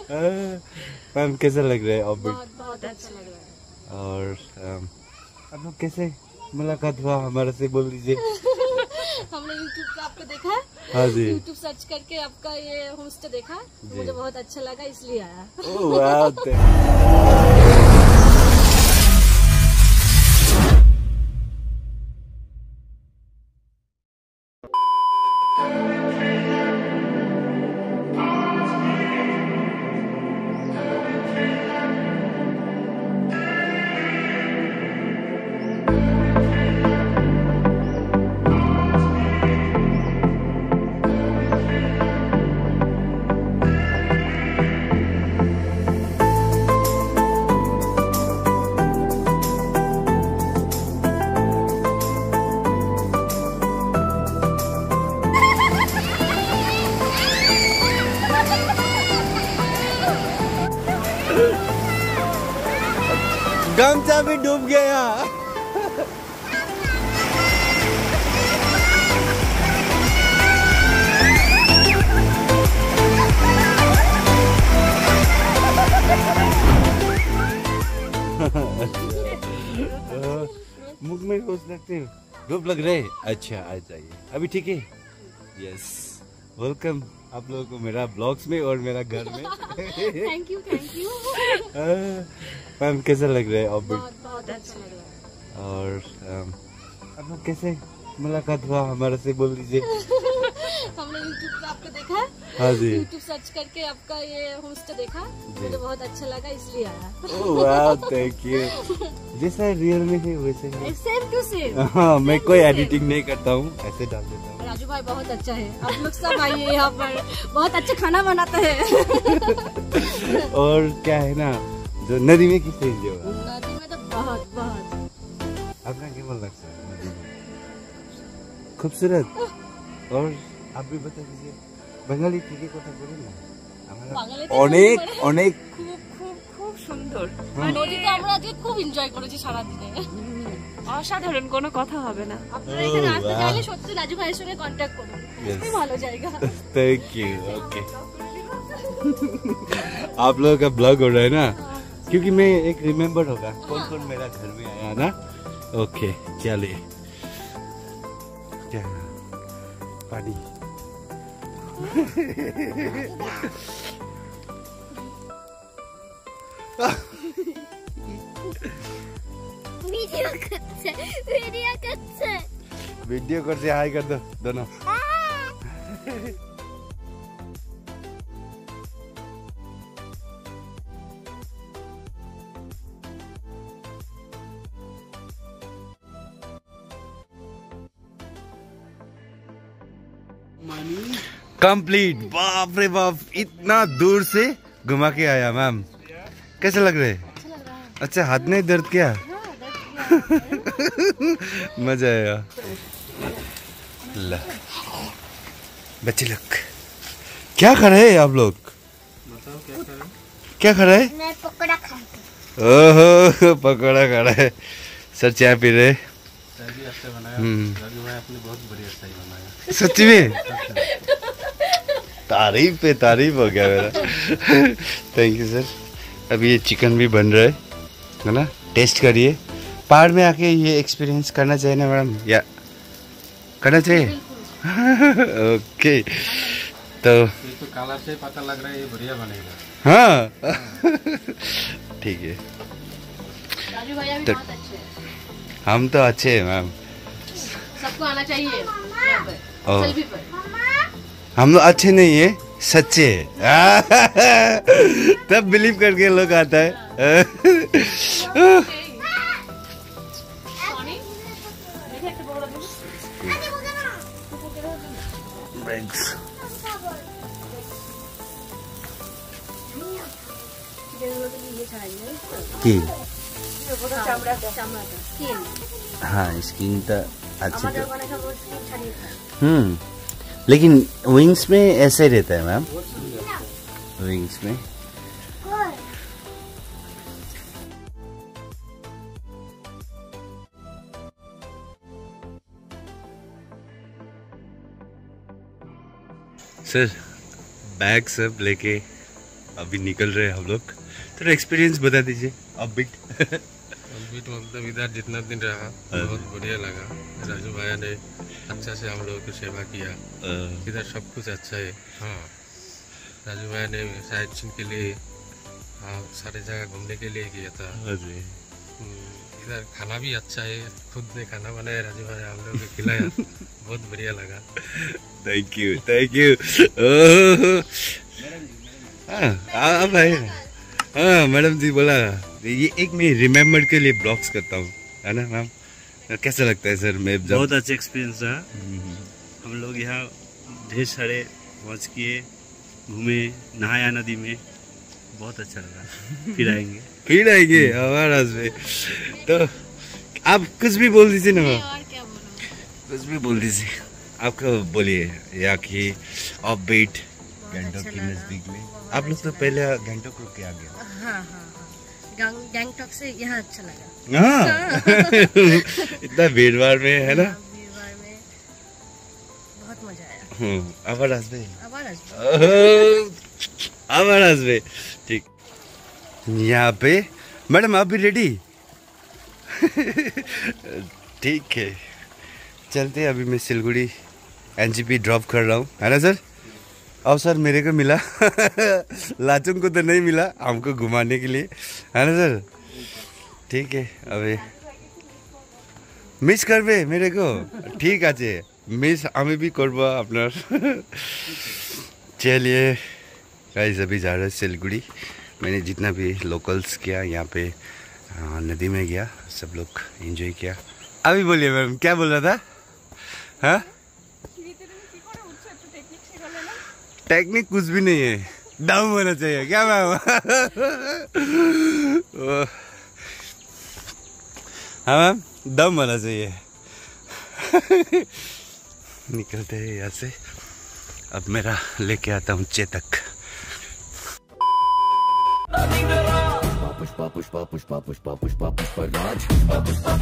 Ma'am कैसा लग रहा है ऑफ बीट? बहुत बहुत अच्छा लग रहा है। और आप लोग कैसे मुलाकात हुआ हमारे से, बोल दीजिए। हमने YouTube पे आपको देखा है। हाँ जी। YouTube सर्च करके आपका ये होम स्टे देखा, तो मुझे बहुत अच्छा लगा इसलिए आया। ओह वाह। गमछा भी डूब गया। मुख में घुस लगते हो, धूप लग रहे। अच्छा आ जाइए, अभी ठीक है। यस, वेलकम आप लोगों को मेरा ब्लॉग्स में और मेरा घर में। Thank you thank you. Ma'am कैसा लग रहा है ऑफ बीट? बहुत बहुत अच्छा लग रहा है। और आप लोग कैसे मुलाकात हुआ हमारे से, बोल दीजिए। हमने YouTube पे आपको देखा है। हाँ जी। YouTube सर्च करके आपका ये होम स्टे देखा, मुझे बहुत अच्छा लगा इसलिए आया। ओह वाह, थैंक यू। जैसा रियल में है वैसे ही। Same to same. हाँ, मैं कोई एडिटिंग नहीं करता हूँ, ऐसे डाल देता हूँ। राजू भाई बहुत अच्छा है, आप लोग सब आइए यहाँ पर, बहुत अच्छा खाना बनाता है। और क्या है ना, जो नदी में किससे एंजॉय हुआ? नदी में तो बहुत बहुत। आपका केवल लगता है नदी में खूबसूरत। और आप भी बता दीजिए, बंगाली ठीक কথা বলেন না অনেক অনেক খুব খুব খুব সুন্দর। নদীতে আমরা আজকে খুব এনজয় করেছি সারা দিনে। অসাধারণ, কোনো কথা হবে না। আপনারা এখানে আসতে চাইলে সত্যি রাজু ভাইয়ের সঙ্গে কন্ট্যাক্ট করুন, খুবই ভালো জায়গা। Thank you. ओके, आप लोगों का ब्लॉग हो रहा है ना, क्योंकि मैं एक रिमेम्बर होगा कौन कौन मेरा घर में आया ना। ओके चलिए, क्या पानी। वीडियो कर से हाई कर दो दोनों। कंप्लीट। बाप रे बाप, इतना दूर से घुमा के आया मैम। कैसा लग रहा है? अच्छा, हाथ नहीं दर्द किया? मजा आया। ला बच्चे लोग क्या खा रहे हैं आप लोग? क्या खा रहे हैं? मैं पकौड़ा खा ओहो, पकौड़ा खा रहा है। सर चाय पी रहे। सच्ची में तारीफ पे तारीफ हो गया मेरा। Thank you sir. अभी ये चिकन भी बन रहा है ना, टेस्ट करिए। पहाड़ में आके ये एक्सपीरियंस करना चाहिए ना मैडम, या करना चाहिए? ओके, तो कलर से पता लग रहा है ये बढ़िया बनेगा। हाँ। ठीक है, राजू भैया भी तो बहुत अच्छे हैं, हम तो अच्छे हैं मैम। सबको आना चाहिए यहाँ पर, ओ। सेल्फी पर। हम लोग अच्छे नहीं है, सच्चे है। तब बिलीव करके लोग आता है। हाँ, स्किन तो अच्छी तो। लेकिन विंग्स में ऐसे रहता है मैम, विंग्स में। सर बैग सब लेके अभी निकल रहे हैं हम लोग। थोड़ा एक्सपीरियंस बता दीजिए। अपबीट मतलब इधर जितना दिन रहा बहुत बढ़िया लगा। राजू भाई ने अच्छा से हम लोगों की सेवा किया। इधर सब कुछ अच्छा है। हाँ, राजू भाई ने साइट सीन के लिए सारे जगह घूमने के लिए किया था। इधर खाना भी अच्छा है, खुद ने खाना बनाया, राजू भाई हम लोगों को खिलाया। बहुत बढ़िया लगा। Thank you thank you. हाँ भाई, हाँ मैडम जी बोला ये एक मैं रिमेम्बर के लिए ब्लॉग्स करता हूँ, है ना मैम? कैसा लगता है सर? मैं बहुत अच्छा एक्सपीरियंस रहा। हम लोग यहाँ ढेर सारे मौज किए, घूमे, नहाया नदी में, बहुत अच्छा लगा। फिर आएंगे हमारा में। तो आप कुछ भी बोल दीजिए ना मैम, और क्या बोलूं? कुछ भी बोल दीजिए। आपको बोलिए यहाँ की अपबीट गैंगटॉक के नजदीक में। आप लोग तो पहले गैंगटॉक रुक के आ गए। हाँ, गैंगटॉक से यहाँ अच्छा लगा। हाँ इतना भीड़ भाड़ में, है ना? भीड़ में बहुत मजा आया। आवाज में आवाज में ठीक। यहाँ पे मैडम आप भी रेडी? ठीक है, चलते हैं। अभी मैं सिलगुड़ी एनजीपी ड्रॉप कर रहा हूँ, है ना सर? अवसर मेरे को मिला लाचुंग को तो नहीं मिला हमको घुमाने के लिए, है ना सर? ठीक है, अबे मिस करबे मेरे को? ठीक আছে, मिस আমি भी करबो अपना। चलिए गाइस, अभी जा रहे हैं सिलगुड़ी। मैंने जितना भी लोकल्स किया यहाँ पे, नदी में गया, सब लोग एंजॉय किया। अभी बोलिए मैम, क्या बोल रहा था? हाँ, टेक्निक कुछ भी नहीं है, दम होना चाहिए क्या मैम? हाँ मैम, दम होना चाहिए। निकलते हैं यहाँ से। अब मेरा लेके आता हूँ चेतक। पुष्पा पुष्पा पुष्पा पुष्पा पुष्पा पुष्पा राज